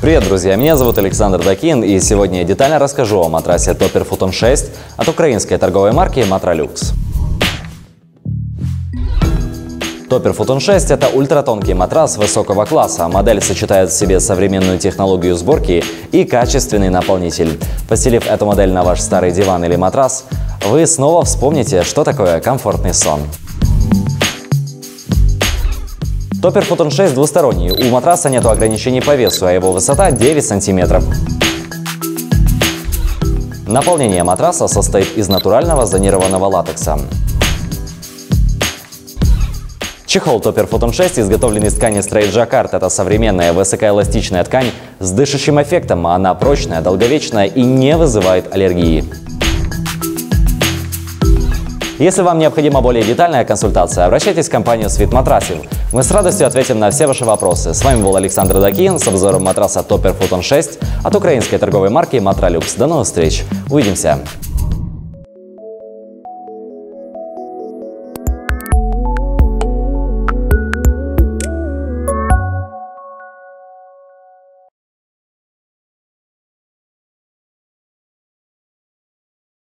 Привет, друзья! Меня зовут Александр Дакин, и сегодня я детально расскажу о матрасе Topper Futon 6 от украинской торговой марки Matralux. Topper Futon 6 – это ультратонкий матрас высокого класса. Модель сочетает в себе современную технологию сборки и качественный наполнитель. Постелив эту модель на ваш старый диван или матрас, вы снова вспомните, что такое комфортный сон. Topper Futon 6 двусторонний. У матраса нет ограничений по весу, а его высота 9 см. Наполнение матраса состоит из натурального зонированного латекса. Чехол Topper Futon 6 изготовлен из ткани Straight Jacquard. Это современная высокоэластичная ткань с дышащим эффектом. Она прочная, долговечная и не вызывает аллергии. Если вам необходима более детальная консультация, обращайтесь в компанию Sweet Matrasing. Мы с радостью ответим на все ваши вопросы. С вами был Александр Дакин с обзором матраса Topper Futon 6 от украинской торговой марки Matralux. До новых встреч! Увидимся!